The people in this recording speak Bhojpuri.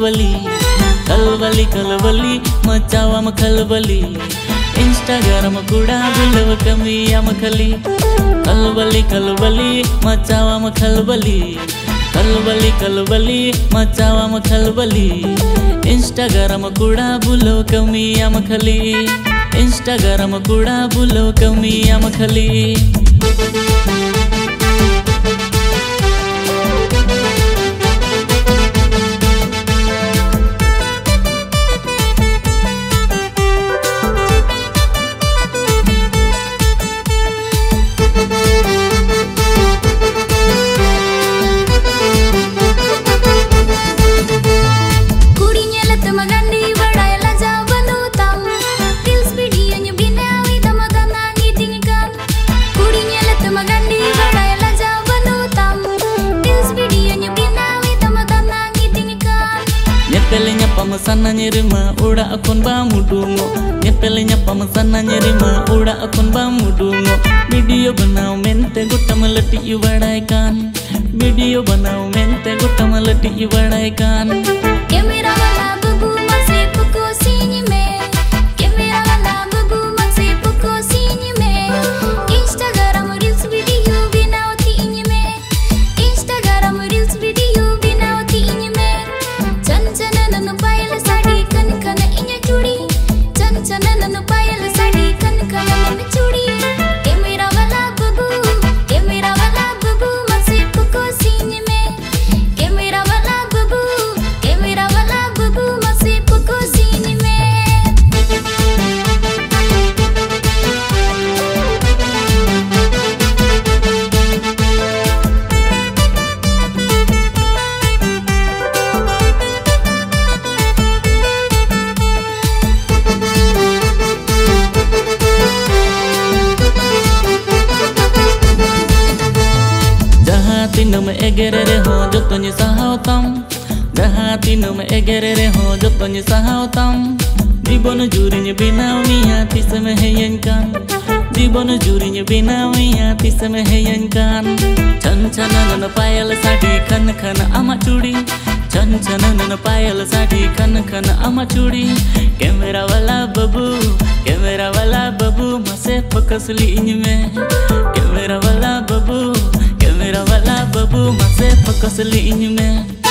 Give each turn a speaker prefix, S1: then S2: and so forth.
S1: खलबली खलबली खलबली मचावा खलबली इंस्टाग्राम कुड़ा बुलव कमी खली खलबली खलबली मचावा खलबली खलबली खलबली मचावा खलबली इंस्टाग्राम कुड़ा बुलव कमी खली इंस्टाग्राम कुड़ा बुलव कमी खली Nyepelnya pemesanan nyerima udah akun bamudungo Nyepelnya pemesanan nyerima udah akun bamudungo Video banau mente gutta melati iwadaikan Video banau mente gutta melati iwadaikan
S2: Kamera wala bubu masih pukul sini me Kamera wala bubu masih pukul sini me Instagram reels video binau tinya me Instagram reels video binau tinya me Chan-chana nanu payal sadi kan-kana inya curi Chan-chana nanu payal sadi kan-kana inya curi Kamera wala bubu masih pukul sini me Kamera wala bubu masih pukul sini me
S1: Jahatin me egerere ho jotonya sahautam Jahatin me egerere ho jotonya sahautam Jibono jurinya binawi hati semeheyankan Jibono jurinya binawi hati semeheyankan Chan-chana nana payal sadi kan-kana amat curi Chan-chana nana payal sadi kan-kana amat curi Kamera wala babu masih pakasli inyme Kamera wala babu masih pakasli inyme